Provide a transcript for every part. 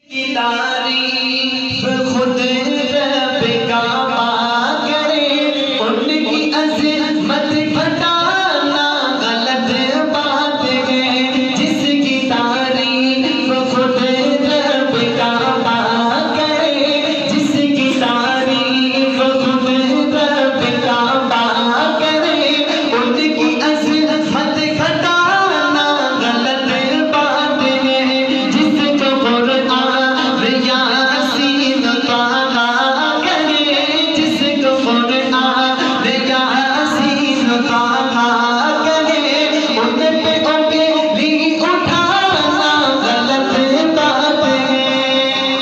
کی تعریف خود رب کعبہ کرے، ان کی عظمت گھٹانا غلط بات ہے، جس کی تعریف خود رب کعبہ کرے، جس کی تعریف خود رب کعبہ کرے، ان کی عظمت گھٹانا غلط بات ہے، جس کو قرآن یاسین طٰہٰ کرے، جس کو قرآن یاسین طٰہٰ کرے، ان پہ انگلی اٹھانا غلط بات ہے۔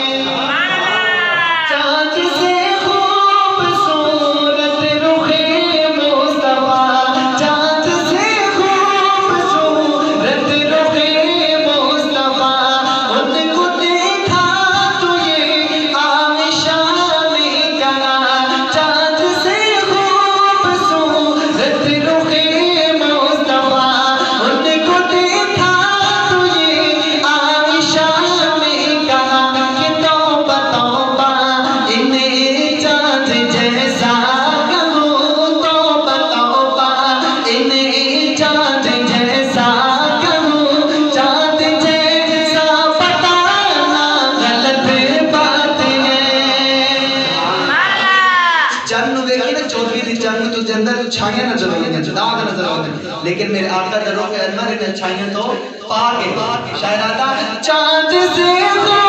چاند سے خوبصورت رخ مصطفیٰ، چاند سے خوبصورت رخ مصطفیٰ، ان کو دیکھا تو یہ عائشہ نے کہا، چاند سے خوبصورت رخ مصطفیٰ، ان کو دیکھا تو یہ عائشہ نے کہا کہ توبہ توبہ انہیں چاند جیسا کہوں، توبہ توبہ انہیں چاند جیسا کہوں، چاند جیسا بتانا غلط بات ہے۔ چند دیکھی نا چوتھی تھی چند تو اندر چھائیاں نظر آئی ہیں، داغ نظر آتے ہیں، لیکن میرے آقا در روح کے اندر ان چھائیاں تو پاک ہے۔ شاید آتا چاند سے